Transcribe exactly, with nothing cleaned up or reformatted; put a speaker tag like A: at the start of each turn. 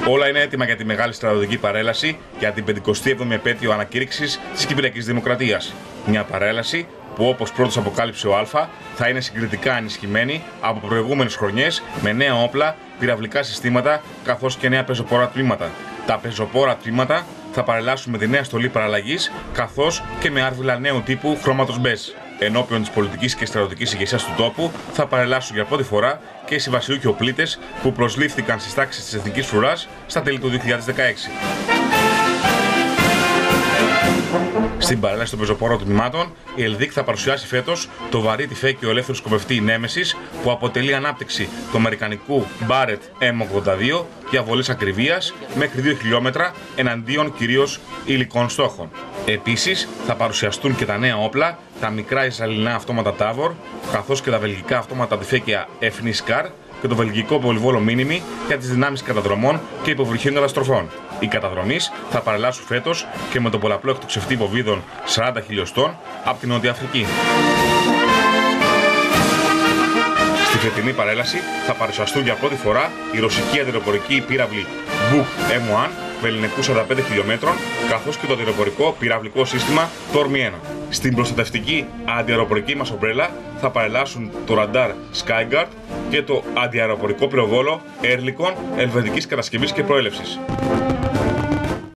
A: Όλα είναι έτοιμα για τη μεγάλη στρατιωτική παρέλαση για την πενηκοστή έβδομη επέτειο ανακήρυξης της Κυπριακής Δημοκρατίας. Μια παρέλαση που, όπως πρώτος αποκάλυψε ο Α, θα είναι συγκριτικά ενισχυμένη από προηγούμενες χρονιές με νέα όπλα, πυραυλικά συστήματα καθώς και νέα πεζοπόρα τμήματα. Τα πεζοπόρα τμήματα θα παρελάσουν με τη νέα στολή παραλλαγής καθώς και με άρβιλα νέου τύπου χρώματος μπέζ. Ενώπιον της πολιτικής και στρατιωτικής ηγεσίας του τόπου θα παρελάσουν για πρώτη φορά και οι συμβασιούχοι οπλίτες που προσλήφθηκαν στις τάξεις της Εθνικής Φρουράς στα τέλη του δύο χιλιάδες δεκαέξι. Στην παρέλαση των πεζοπόρων τμήματων, η ΕΛΔΙΚ θα παρουσιάσει φέτος το βαρύ τυφέκιο ελεύθερο σκοπευτή Νέμεσης που αποτελεί ανάπτυξη του αμερικανικού Barrett εμ ογδόντα δύο για βολές ακριβίας μέχρι δύο χιλιόμετρα εναντίον κυρίως υλικών στόχων. Επίσης, θα παρουσιαστούν και τα νέα όπλα, τα μικρά Ισραηλινά αυτόματα Tavor, καθώς και τα βελγικά αυτόματα τυφέκια Efniscar και το βελγικό πολυβόλο Μίνιμι για τις δυνάμεις καταδρομών και υποβρυχίων καταστροφών. Οι καταδρομείς θα παρελάσουν φέτος και με τον πολλαπλό εκτοξευτή βοβίδων σαράντα χιλιοστών από την Νότια Αφρική. Στη φετινή παρέλαση θα παρουσιαστούν για πρώτη φορά η ρωσική αντιεροπορική πύραυλη Buk εμ ένα βεληνικού σαράντα πέντε χιλιομέτρων, καθώς και το αντιεροπορικό πυραυλικό σύστημα Tormi ένα. Στην προστατευτική αντιαεροπορική μας ομπρέλα θα παρελάσουν το ραντάρ Skyguard και το αντιαεροπορικό πυροβόλο Oerlikon ελβετικής κατασκευής και προέλευσης.